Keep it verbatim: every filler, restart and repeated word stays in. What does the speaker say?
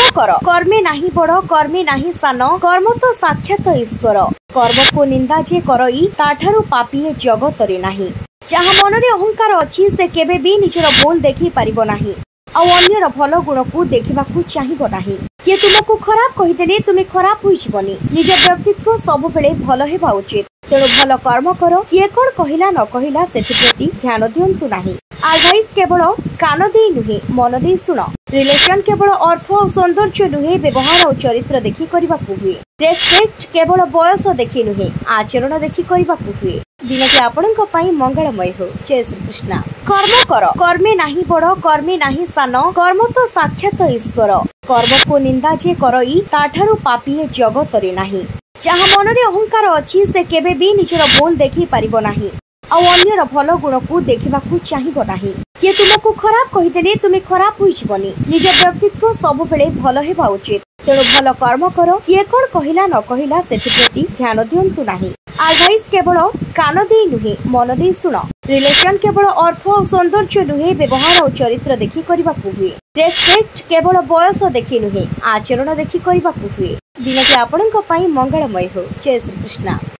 कर कर्मे नाही बड़ कर्मे नाही सान कर्म तो साक्षात ईश्वर कर्म को निंदा जे करई ताठारु पापी जगत रे नाही। जहाँ मनरे अहंकार अछि से केबे भी निजर भूल देखि पारिबो नाही आ अन्यर भल गुण को देखिबाकू चाहिबो नाही। किए तुमको खराब कहिदेले तुमे खराब होई जिवनी। निज व्यक्तित्व सब बेले भल हेबा उचित। तेणु भल कर्म कर। किए कोन कहिला न कहिला सेति प्रति ध्यान दियंतु नाही। एडवाइस केवल कान दे नुहे मन दे सुन। रिलेशन केवल अर्थ और सौंदर्य नुहे व्यवहार और चरित्र देखि करिबाकू हुए। रेस्पेक्ट केवल बयस देखि नुहे आचरण देखि करिबाकू हुए। दिनटी आपणक पई मंगलमय हो। जय श्री कृष्ण। कर्म कर कर्मे नाही बड़ कर्मे नाही सान कर्म तो साक्षात ईश्वर कर्म को निंदा जे करई ताठारु पापी जगत रे नाही। जहाँ मनरे अहंकार अछि से केबे भी निजर भूल देखि पारिबो नाही आ अन्यर भल गुण को देखिबाकू चाहिबो नाही। किए तुमको खराब कहिदेले तुमे खराब होई जिवनी। निज व्यक्तित्व सब बेले भल हेबा उचित। तेणु भल कर्म कर। किए कोन कहिला न कहिला सेति प्रति ध्यान दियंतु नाही। एडवाइस केवल कान दे नुहे मन दे सुन। रिलेशन केवल अर्थ और सौंदर्य नुहे व्यवहार और चरित्र देखि करिबाकू हुए। रेस्पेक्ट केवल बयस देखि नुहे आचरण देखि करिबाकू हुए। दिनटी आपणक पई मंगलमय हो। जय श्री कृष्ण।